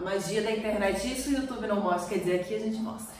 A magia da internet, isso o YouTube não mostra, quer dizer, aqui a gente mostra.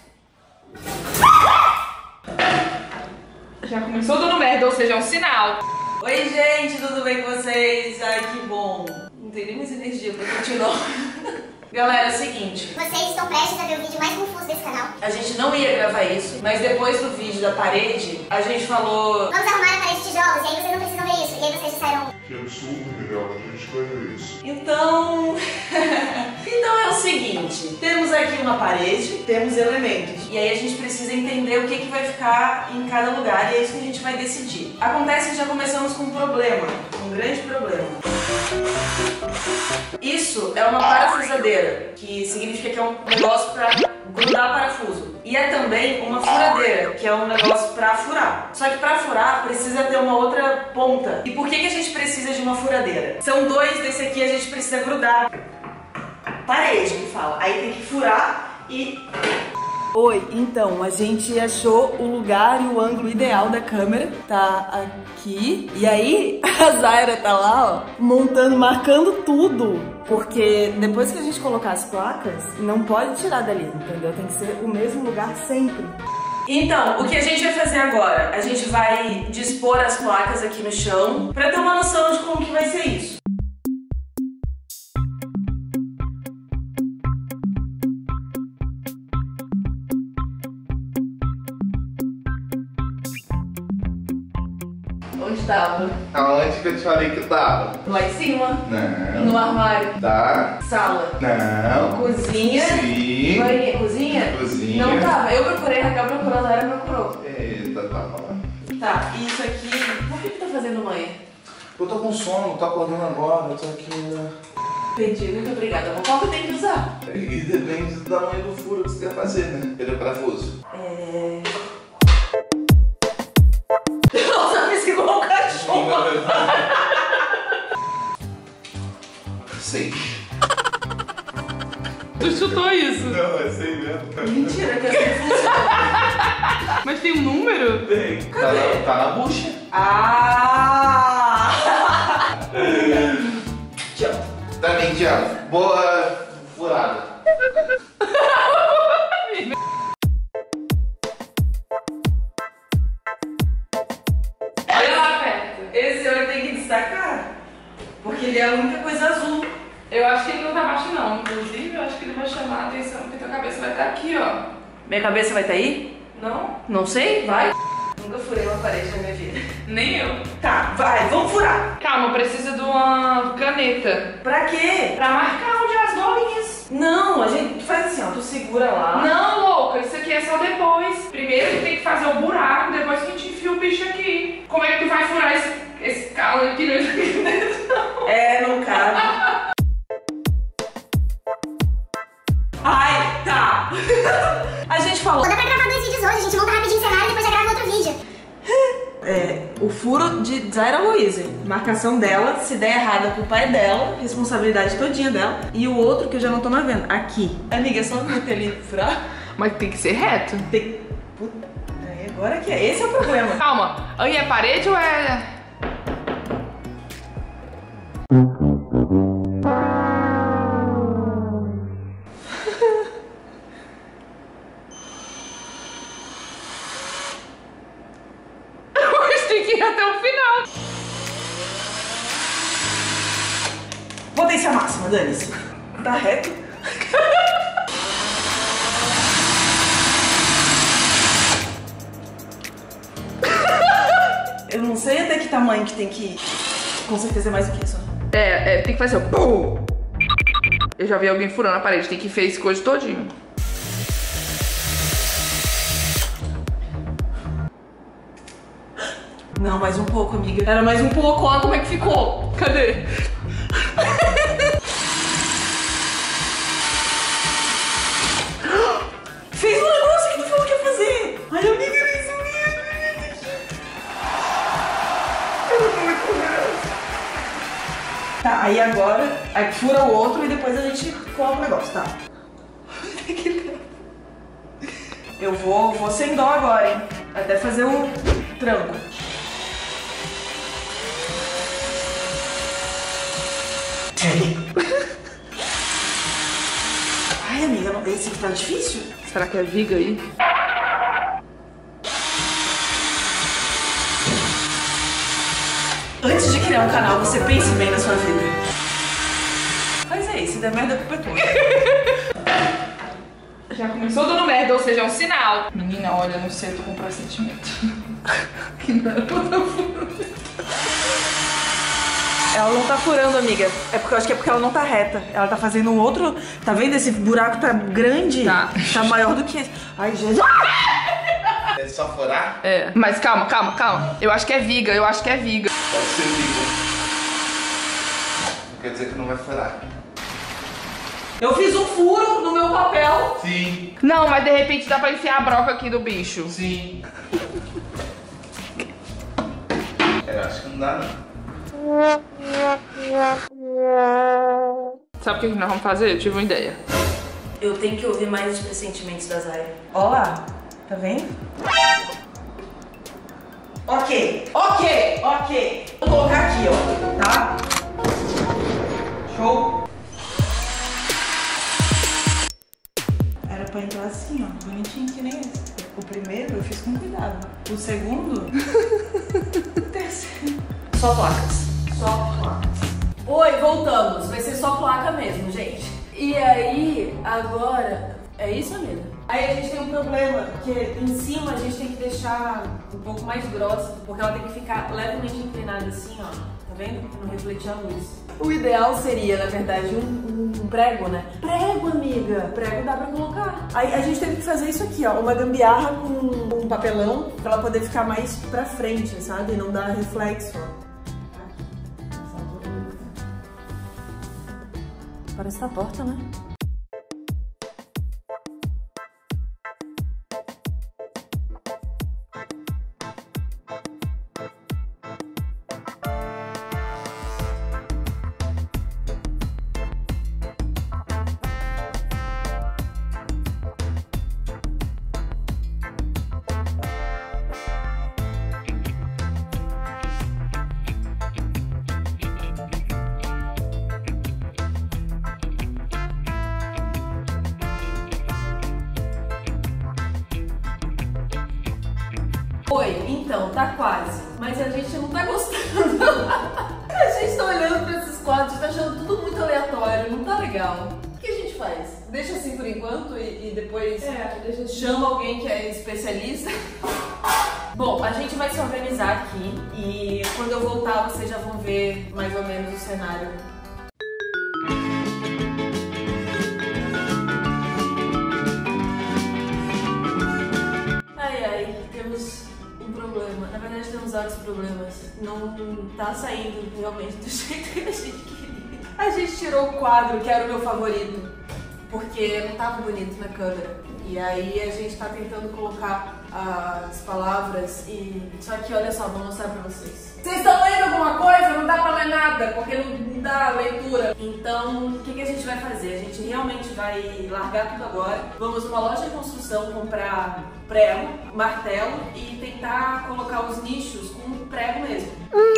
Já começou dando merda, ou seja, é um sinal. Oi gente, tudo bem com vocês? Ai, que bom. Não tem nem mais energia pra continuar. Galera, é o seguinte. Vocês estão prestes a ver o vídeo mais confuso desse canal. A gente não ia gravar isso, mas depois do vídeo da parede, a gente falou... Vamos arrumar a parede de tijolos, e aí vocês não precisam ver isso. E aí vocês disseram... Que absurdo, Miguel, a gente ganha isso. Então... então é o seguinte, temos aqui uma parede, temos elementos. E aí a gente precisa entender o que vai ficar em cada lugar e é isso que a gente vai decidir. Acontece que já começamos com um problema, um grande problema. Isso é uma parafusadeira, que significa que é um negócio para grudar parafuso. E é também uma furadeira, que é um negócio para furar. Só que para furar precisa ter uma outra ponta. E por que a gente precisa de uma furadeira? São dois desse aqui, a gente precisa grudar. Parede que fala. Aí tem que furar e... Oi, então, a gente achou o lugar e o ângulo ideal da câmera, tá aqui. E aí, a Zaira tá lá, ó, montando, marcando tudo. Porque depois que a gente colocar as placas, não pode tirar dali, entendeu? Tem que ser o mesmo lugar sempre. Então, o que a gente vai fazer agora? A gente vai dispor as placas aqui no chão pra ter uma noção de como que vai ser isso. Onde tava? Aonde que eu te falei que tava? Lá em cima? Não. No armário? Tá. Sala? Não. Cozinha? Sim. Banheiro? Cozinha? Cozinha. Não tava. Eu procurei, a Raquel procurou, a Zara procurou. Eita, tá falando. Tá, e isso aqui... Por que tá fazendo manhã? Eu tô com sono, tô acordando agora, eu tô aqui, né? Entendi, muito obrigada. Qual que eu tenho que usar? E depende do tamanho do furo que você quer fazer, né? Ele é parafuso. Nossa, me igual um cachorro. 6. Tu chutou isso. Não, é 6 mesmo. Mentira, que assim funciona. Mas tem um número? Tem. Cadê? Tá na bucha. Ah! Tchau. Tá bem, Thiago. Boa furada. Olha lá perto. Esse olho tem que destacar, porque ele é a única coisa azul. Eu acho que ele não tá baixo não. Inclusive, eu acho que ele vai chamar a atenção, porque tua cabeça vai estar aqui, ó. Minha cabeça vai estar aí? Não? Não sei, vai. Nunca furei uma parede na minha vida. Nem eu. Tá, vai, vamos furar. Calma, precisa de uma caneta. Pra quê? Pra marcar onde as bolinhas. Não, a gente faz assim, ó, tu segura lá. Não, louca, isso aqui é só depois. Primeiro a gente tem que fazer o buraco, depois que a gente enfia o bicho aqui. Como é que tu vai furar esse calo aqui dentro? É, não cabe. Ai, tá. A gente falou. Dá pra gravar 2 vídeos hoje, a gente monta rapidinho o cenário e depois já grava outro vídeo. O furo de Zaira Louise. Marcação dela, se der errado a culpa é dela, responsabilidade todinha dela. E o outro que eu já não tô mais vendo, aqui. Amiga, é só meter ali e furar? Mas tem que ser reto. Tem... Puta, aí agora que é. Esse é o problema. Calma, aí é parede ou é... Tem que ir até o final. Potência máxima, dane-se. Tá reto? Eu não sei até que tamanho que tem que ir. Com certeza é mais do que isso. Tem que fazer o pum. Eu já vi alguém furando a parede, tem que enfiar esse coisa todinho. Não, mais um pouco, amiga. Era mais um pouco, olha como é que ficou. Cadê? Fez um negócio que tu falou que ia fazer. Ai, amiga, era isso mesmo. Eu tô muito curiosa. Tá, aí agora, aí fura o outro e depois a gente coloca o negócio, tá? Eu vou sem dó agora, hein? Até fazer o tranco. Ai, amiga, esse aqui tá difícil. Será que é viga aí? Antes de criar um canal, você pense bem na sua vida. Mas é isso, se der merda, a culpa é tua. Já começou dando merda, ou seja, é um sinal. Menina, olha, não sei, eu tô com pressentimento. Que não era pra tá furando. Ela não tá furando, amiga. É porque eu acho que é porque ela não tá reta. Ela tá fazendo um outro... Tá vendo? Esse buraco tá grande. Tá maior do que esse. Ai, Jesus. É só furar? É. Mas calma. Eu acho que é viga, Pode ser viga. Não quer dizer que não vai furar. Eu fiz um furo no meu papel. Sim. Não, mas de repente dá pra enfiar a broca aqui do bicho. Sim. Eu acho que não dá, não. Sabe o que nós vamos fazer? Eu tive uma ideia. Eu tenho que ouvir mais os pressentimentos da Zaya. Ó lá. Tá vendo? Ok. Vou colocar aqui, ó. Tá? Show. Era pra entrar assim, ó. Bonitinho que nem esse. O primeiro eu fiz com cuidado. O segundo... o terceiro... Só placas. Oi, voltamos. Vai ser só placa mesmo, gente. E aí, agora... É isso, amiga? Aí a gente tem um problema, que em cima a gente tem que deixar um pouco mais grossa, porque ela tem que ficar levemente inclinada assim, ó. Tá vendo? Pra não refletir a luz. O ideal seria, na verdade, um prego, né? Prego, amiga. Prego dá pra colocar. Aí a gente teve que fazer isso aqui, ó. Uma gambiarra com um papelão, pra ela poder ficar mais pra frente, sabe? E não dar reflexo, ó. Parece a porta, né? Oi, então, tá quase. Mas a gente não tá gostando. A gente tá olhando pra esses quadros, tá achando tudo muito aleatório, não tá legal. O que a gente faz? Deixa assim por enquanto e depois chama alguém que é especialista? Bom, a gente vai se organizar aqui e quando eu voltar vocês já vão ver mais ou menos o cenário. Ai, temos um problema. Na verdade temos vários problemas. Não tá saindo realmente do jeito que a gente queria. A gente tirou o quadro que era o meu favorito, porque não tava bonito na câmera. E aí a gente tá tentando colocar as palavras e... Só que olha só, vou mostrar pra vocês. Vocês estão lendo alguma coisa? Não dá pra ler nada, porque não dá leitura. Então, o que a gente vai fazer? A gente realmente vai largar tudo agora. Vamos numa loja de construção comprar prego, martelo e tentar colocar os nichos com prego mesmo.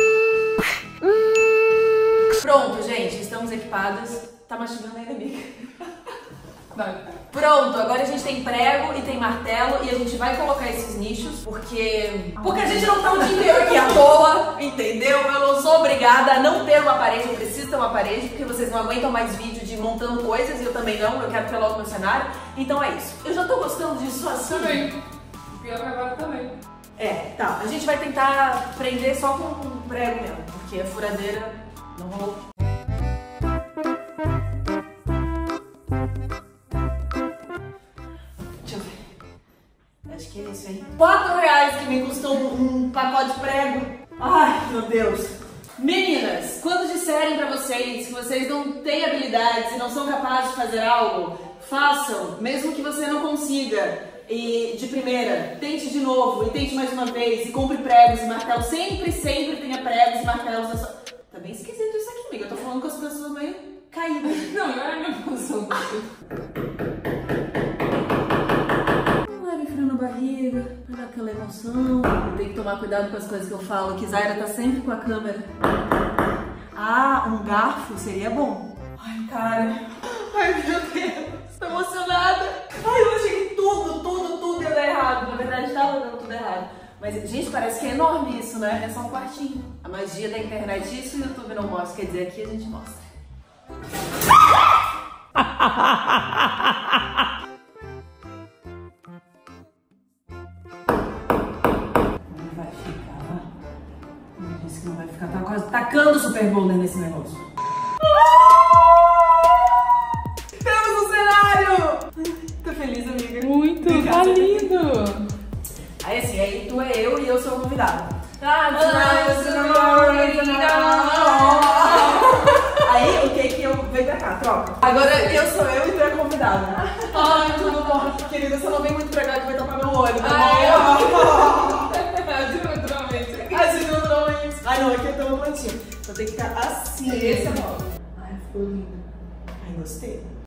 Pronto, gente, estamos equipadas. Tá mastigando ainda, amiga? Vai. Pronto, agora a gente tem prego e tem martelo e a gente vai colocar esses nichos porque a gente não tá o dia inteiro aqui à toa, entendeu? Eu não sou obrigada a não ter uma parede, eu preciso ter uma parede porque vocês não aguentam mais vídeo de montando coisas e eu também não, eu quero ter logo meu cenário. Então é isso. Eu já tô gostando disso assim. Também. Pior que agora também. É, tá. A gente vai tentar prender só com prego mesmo, porque a furadeira não rolou. Acho que é isso aí. R$4 que me custou um pacote de prego. Ai, meu Deus. Meninas, quando disserem pra vocês que vocês não têm habilidades e não são capazes de fazer algo, façam, mesmo que você não consiga. E de primeira, tente de novo e tente mais uma vez e compre pregos e martelos. Sempre tenha pregos e martelos na sua... Tá bem esquisito isso aqui, amiga. Eu tô falando com as pessoas meio caídas. Não era a minha posição. Barriga, pra dar aquela emoção. Tem que tomar cuidado com as coisas que eu falo, que Zaira tá sempre com a câmera. Ah, um garfo seria bom. Ai, cara. Ai, meu Deus. Tô emocionada. Mas, gente, parece que é enorme isso, né? É só um quartinho. A magia da internet, isso o YouTube não mostra. Quer dizer, aqui a gente mostra. Não vai ficar. Não disse que não vai ficar. Tá quase tacando o Super Boulder nesse negócio. Temos um cenário! Tô feliz, amiga. Muito, Obrigada. tá lindo. Aí assim, aí tu é eu e eu sou o convidado. Aí o que eu venho pra cá, troca. Agora eu sou eu e tu é convidado. Ai, tudo bom. Querida, você não vem muito pra cá que vai tapar meu olho, tá bom? Naturalmente. Assim, naturalmente. Ai não, aqui eu tô no cantinho. Vou ter que ficar assim. Esse é bom. Ai, ficou lindo. Ai, gostei.